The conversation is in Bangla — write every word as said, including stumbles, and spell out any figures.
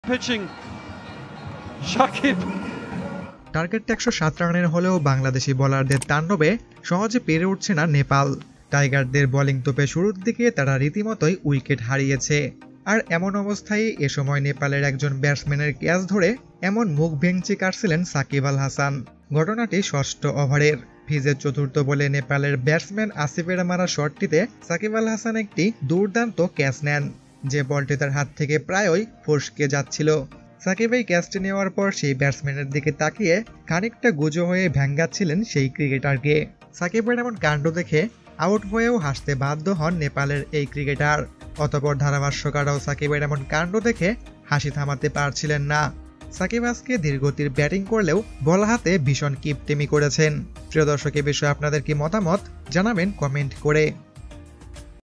pitching Shakib. টার্গেটটা একশো সাত রানের হলেও বাংলাদেশি বোলারদের তাণ্ডবে সহজে পেরে উঠছে না নেপাল। টাইগারদের বোলিং তোপে শুরুর দিকে তারা রীতিমতোই উইকেট হারিয়েছে। আর এমন অবস্থায় এ সময় নেপালের একজন ব্যাটসম্যানের ক্যাচ ধরে এমন মুখ ভেঙচি কাটছিলেন সাকিব আল হাসান। ঘটনাটি ষষ্ঠ ওভারের ফিজের চতুর্থ বলে নেপালের ব্যাটসম্যান আসিফের মারা শটটিতে সাকিব আল হাসান একটি দুর্দান্ত ক্যাচ নেন, যে বলটি তার হাত থেকে প্রায়ই ফসকে যাচ্ছিল। সাকিব এই ক্যাচটি নেওয়ার পর সেই ব্যাটসম্যানের দিকে তাকিয়ে খানিকটা গুজো হয়ে ভেঙ্গাচ্ছিলেন সেই ক্রিকেটারকে। সাকিবের এমন কাণ্ড দেখে আউট হয়েও হাসতে বাধ্য হন নেপালের এই ক্রিকেটার। অতঃপর ধারাভাষ্যকারও সাকিবের এমন কাণ্ড দেখে হাসি থামাতে পারছিলেন না। সাকিব আজকে ধীরগতির ব্যাটিং করলেও বল হাতে ভীষণ কিপটেমি করেছেন। প্রিয় দর্শক, এ বিষয়ে আপনাদের কি মতামত জানাবেন কমেন্ট করে।